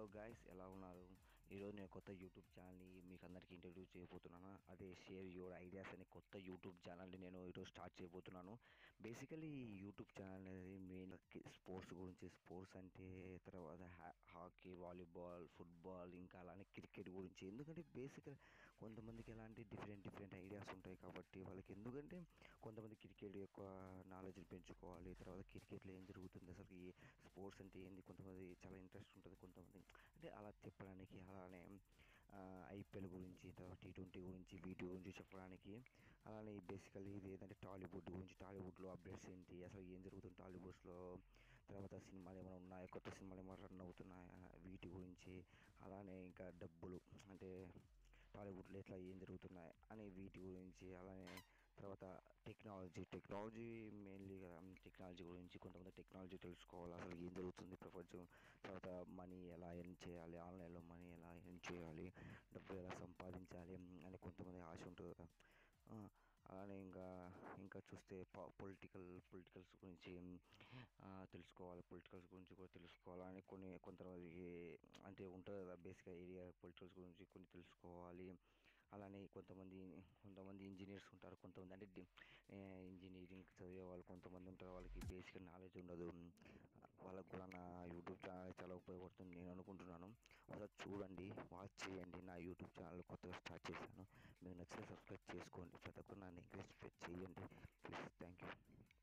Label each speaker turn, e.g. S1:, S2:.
S1: Hello guys, ఎలా ఉన్నారు? ఈరోజు నేను కొత్త యూట్యూబ్ ఛానల్ని మీకు అందరికీ ఇంట్రడ్యూస్ చేయబోతున్నాను. అదే షేర్ యువర్ ఐడియాస్ అనే కొత్త యూట్యూబ్ ఛానల్ని నేను ఈరోజు స్టార్ట్ చేయబోతున్నాను. బేసికలీ యూట్యూబ్ ఛానల్ అనేది మెయిన్ స్పోర్ట్స్ గురించి, స్పోర్ట్స్ అంటే తర్వాత హాకీ, వాలీబాల్, ఫుట్బాల్, ఇంకా అలానే క్రికెట్ గురించి. ఎందుకంటే బేసికల్ కొంతమందికి ఎలాంటి డిఫరెంట్ ఐడియాస్ ఉంటాయి కాబట్టి వాళ్ళకి, ఎందుకంటే కొంతమంది క్రికెట్ యొక్క నాలెడ్జ్ని పెంచుకోవాలి, తర్వాత క్రికెట్లో ఏం జరుగుతుంది, అసలు ఈ స్పోర్ట్స్ అంటే ఏంది, కొంతమంది చాలా ఇంట్రెస్ట్ ఉంటుంది, కొంతమంది అంటే అలా చెప్పడానికి. అలానే ఐపీఎల్ గురించి, తర్వాత T20 గురించి, వీటి గురించి చెప్పడానికి. అలానే బేసికల్లీ ఇది ఏంటంటే టాలీవుడ్ గురించి, టాలీవుడ్లో అప్డేట్స్ ఏంటి, అసలు ఏం జరుగుతుంది టాలీవుడ్స్లో, తర్వాత సినిమాలు ఏమైనా ఉన్నాయా, కొత్త సినిమాలు ఏమైనా రన్ అవుతున్నాయా, వీటి గురించి. అలానే ఇంకా డబ్బులు అంటే టాలీవుడ్లో ఎట్లా ఏం జరుగుతున్నాయి అనే వీటి గురించి. అలానే తర్వాత టెక్నాలజీ మెయిన్లీ కదా, టెక్నాలజీ గురించి. కొంతమంది టెక్నాలజీ తెలుసుకోవాలి, అసలు ఏం జరుగుతుంది ప్రపంచం. తర్వాత మనీ ఎలా ఎర్న్ చేయాలి, ఆన్లైన్లో మనీ ఎలా ఎర్న్ చేయాలి, డబ్బులు ఎలా సంపాదించాలి అని కొంతమంది ఆశ ఉంటుంది కదా. అలానే ఇంకా చూస్తే పొలిటికల్స్ గురించి తెలుసుకోవాలి, పొలిటికల్స్ గురించి కూడా తెలుసుకోవాలని కొంతమందికి అంటే ఉంటుంది కదా. బేసిక్గా ఏరియా పొలిటికల్స్ గురించి కొన్ని తెలుసుకోవాలి. అలానే కొంతమంది ఇంజనీర్స్ ఉంటారు, కొంతమంది అంటే ఇంజనీరింగ్ చదివే వాళ్ళు కొంతమంది ఉంటారు, వాళ్ళకి బేసిక్ నాలెడ్జ్ ఉండదు. వాళ్ళకు కూడా నా యూట్యూబ్ ఛానల్ చాలా ఉపయోగపడుతుంది నేను అనుకుంటున్నాను. ఒకసారి చూడండి, వాచ్ చేయండి. నా యూట్యూబ్ ఛానల్ కొత్తగా స్టార్ట్ చేశాను. మీకు నచ్చితే సబ్స్క్రైబ్ చేసుకోండి. ప్రతి ఒక్కరు నన్ను ఎంకరేజ్ చేయండి ప్లీజ్. Thank you.